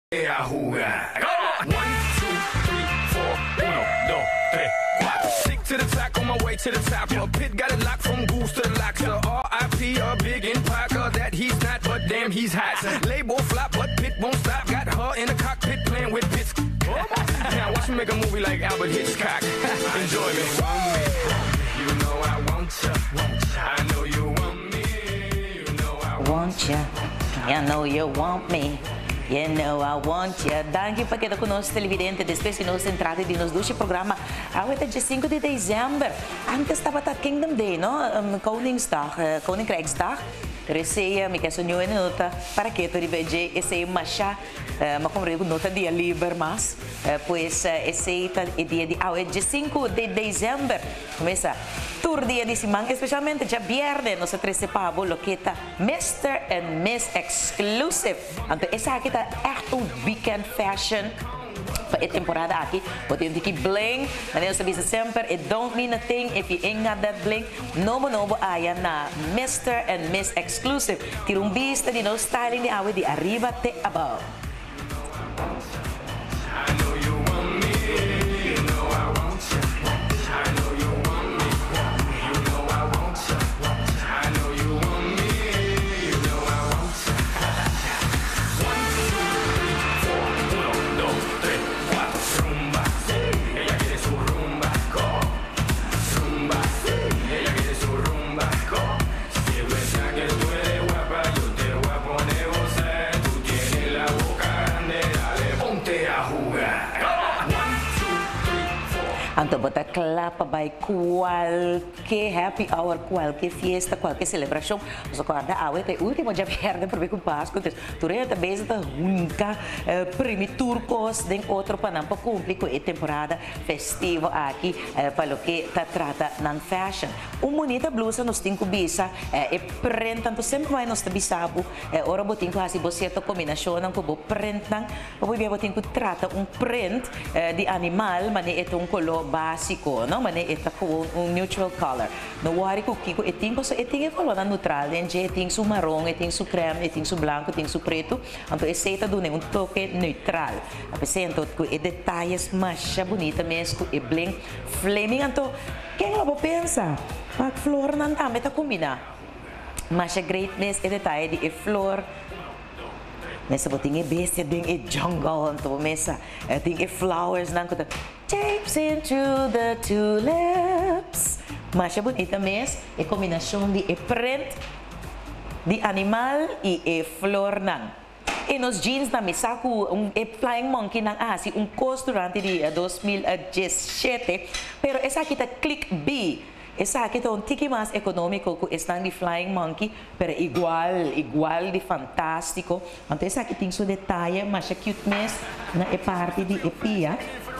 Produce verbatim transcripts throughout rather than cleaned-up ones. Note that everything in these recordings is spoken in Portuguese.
A jugar. One, two, three, four. Uno, dos, tres, cuatro. Stick to the track on my way to the top. A pit got it locked from goose to the locks. R I P a big in Parker that he's not, but damn he's hot. Label flop, but Pit won't stop. Got her in the cockpit playing with Pitts. Now watch me make a movie like Albert Hitchcock. Enjoy me. You know I want ya. I know you want me. You know I want ya. You know you want me. You know I want ya. Danke para queda conosco televidente depois que nós entrada de nos dois programa até dia cinco de dezembro. Antes estava a Kingdom Day, no? Um, Koningsdag, uh, Koninkrijksdag. Receia, me quer sonhar em nota para que tu riveje esse macha, mas como eu nota dia livre, mas pois esse é dia de ah, é dia cinco de dezembro. Começa tour dia de semana, especialmente dia viernes, nós treze pavo loqueta mister and Miss Exclusive. Então essa aqui tá echt um weekend fashion. Para a temporada aqui, podemos ter que bling, mas eu sabia sempre, it don't mean a thing if you ain't got that bling. Novo, novo, aí na mister and Miss Exclusive. Tira um vista de no styling de água de arriba até above. Então, bota clapa by qualquer happy hour, qualquer fiesta, qualquer celebração. Nós acorda a até o último dia verde para ver com Páscoa. Durante a vez da única prêmio turcos de outro panam para cumprir com a temporada festiva aqui para o que está trata na fashion. Uma bonita blusa nos tem bisa é print, tanto sempre vai nos tabisabo. Ora botin com assim você a combinação com o print nang, o bebê botin com trata um print de animal, mas é um color básico, não? Mas é com um neutral color. No worry com kiko, é tem coisa, é tem color neutral, né? É tem su marrom, é tem su creme, é tem su branco, tem su preto. Então é seita do um toque neutral. Apresento com é detalhes mais bonita mesmo, é bling, flaming. Então quem não pensa? A flor não tá, mas tá combina. Mas é greatness, é detalhe de é flor. Mesa botinha bestia ding e jungle então mesa ding e flowers nang kuta tapes into the tulips. Mas é bonita mes é combinação de e print de animal e e flor nang. E nos jeans na mesa com um e flying monkey nang asi um costo durante de dois mil dezessete, pero essa aqui tá click B. Essa aqui é um tique mais econômico que está de Flying Monkey, pero igual, igual de fantástico. Então essa aqui tem seu detalhe, mas é cute mesmo, na é parte de epia.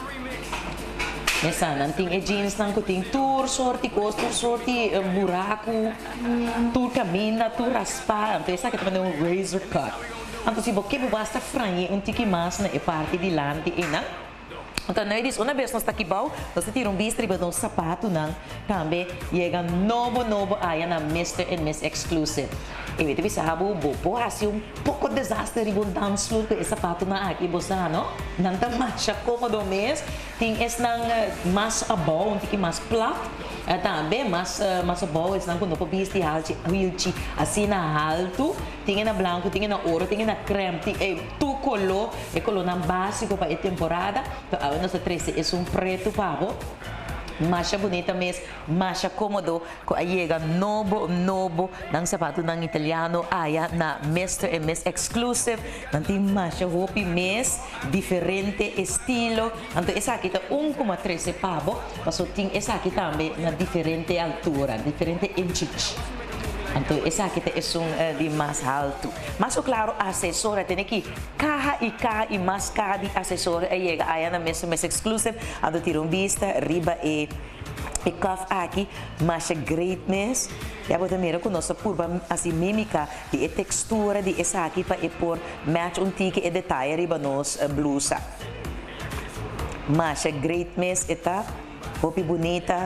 Essa não tem jeans, não tem tour, sorte, costo, sorte, buraco, tour camina, tour raspar. Então essa aqui também é um razor cut. Então se você basta franhir um tique mais na é parte de lante e não. Então, nós diz, uma vez nós está aqui, nós tiramos um bistro e um sapato, não, também chega novo, novo, aí na mister and Miss Exclusive. E você sabe, bobo, assim, um pouco de desastre, e um dance floor, que esse sapato na aqui, você não? Não está mais cômodo mesmo, tem esse não mais abol, um pouco mais plato, também mais mais abol, esse não quando eu bistro e alto, assim na alto, tem na branco, tem na ouro, tem na creme, tem tu color, é color básico para a temporada. Então, nós treze é um preto pavo, mais bonita mesmo, mais cômodo, chega novo, novo, nang sapato nang italiano, aí na mister and Miss Exclusive, não tem mais roupa mesmo, diferente estilo, então essa aqui tá um vírgula treze pavo, mas tem essa aqui também na diferente altura, diferente inches. Então, essa aqui é um uh, de mais alto. Mas, claro, a assessora tem aqui carro e carro e mais carro de assessora. Aí chega aí na Mister and Miss Exclusive, ando tira um vista, riba e e cuff aqui, mas é greatness. E agora também com nossa curva assim mímica de textura de essa aqui para pôr match um tique e detalhe riba nos uh, blusa. Mas é greatness, eta, roupa bonita.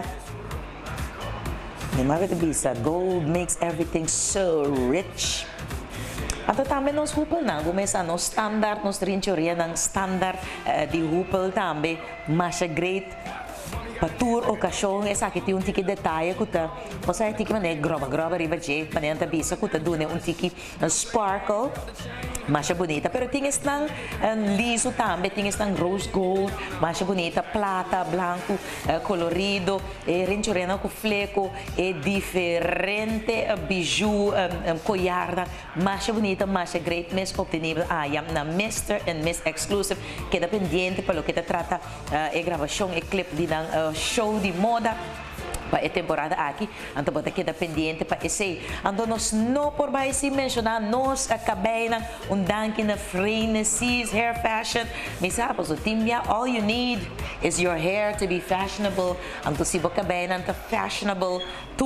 Gold makes everything so rich. Ato também nos hupel na, começa no standard, nos rinchoria ng standard uh, di hupel também, mas é great. Para tour ocasião essa aqui tem um tique detalhe que tá, você tem que mané groba groba riba je, mané anta bisa que tá dune um tique sparkle, mas é bonita, pero tem esse nang um, liso também, tem esse nang rose gold, mas é bonita, plata, branco, uh, colorido, e rinchorena com fleco, é diferente uh, biju, um, um, collarda, mas é bonita, mas é great, mas obtenível ah, na mister and Miss Exclusive, que é pendiente para o que te trata uh, a gravação e clip de nang uh, show de moda para a temporada aqui, então bota aqui pendiente para esse. Então nós não por mais se mencionar, nós acabei na um danke na Frenesis Hair Fashion. Me sabe, o time all you need is your hair to be fashionable. Então se boca bem na fashionable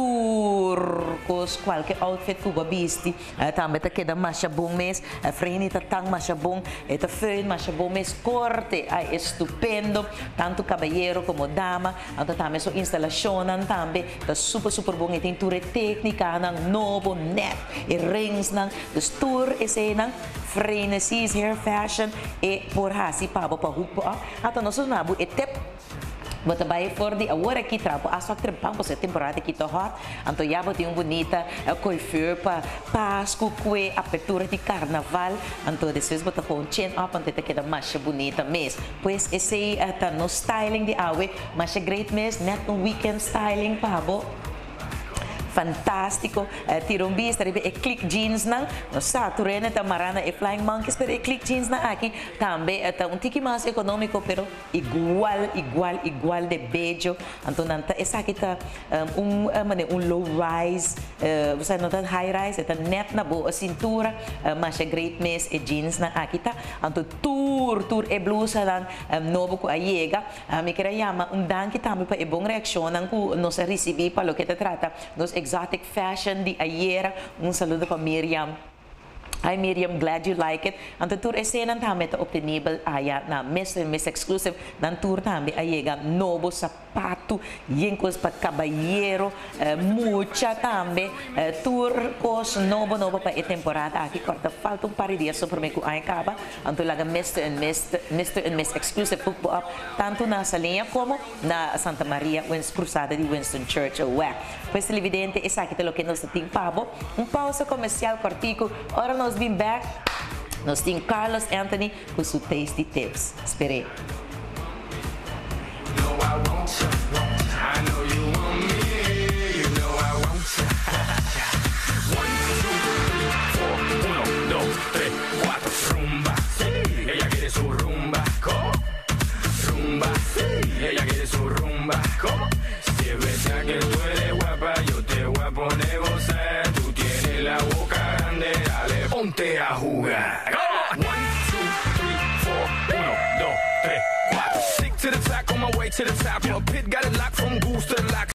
tour, cos qualquer outfit que você viste, também tá queda mais bom mês, a Freni tá tão mais bom, e tá feio mais bom mês corte, é estupendo, tanto caballero como dama, então também sua instalação também tá super super bom, e tem tour técnica, nang novo net, e rings nang, dus tour esse nang Frenesis Hair Fashion, e por hasi pa pa hupo, então nós nabu etep Bota baie for di agora aqui trapo a só trempão você temporada aqui tá hot, então já botei um bonita coiffure para Páscoa, que abertura de carnaval, então depois bota com chain up, então te queda mais bonita mesmo. Pois esse tá no styling de awe, mas é great mesmo, net no weekend styling pabo. Fantástico, uh, tirong bis, taribe e click jeans nang, no sa, turene ta marana e flying monkeys, pero e click jeans na aqui, também uh, tá um tiki mais econômico, pero igual, igual, igual de bello, então nanta, essa aqui tá um, um, uh, um low rise, uh, você não tá high rise, tá net na boa cintura, uh, mas é great mess e jeans na aqui tá, então tour, tour e blusa lang, um, novo ko ayega, uh, me queria chamar um danke também para e bom reação, nang ko nos recebi para lo que te trata, nos exotic fashion di ayer. Un saludo para Miriam. Hi Miriam, glad you like it. Ang tour esse nan tame ta obtenibel aya na Miss and Miss Exclusive nan tour tame ayega novo sapato, yinkos pa caballero, uh, mucha tambe uh, tour cos novo novo pa e temporada aqui corta falta um par de dias so por me ku ay kaba. Anto laga Mister and Mister Mister and Miss Exclusive po up tanto na Salinha como na Santa Maria, Winston Cruzada de Winston Church. Ué, pues televidente, essa aqui lo que nos tem pabo. Um pausa comercial cortico. Ora nós been back. Nós temos Carlos Anthony com seu Tasty Tips. Espere. Ponte a jugar. One, two, three, four. Uno, dos, tres, cuatro. Stick to the track on my way to the top. Your pit got it locked from goose to the lock.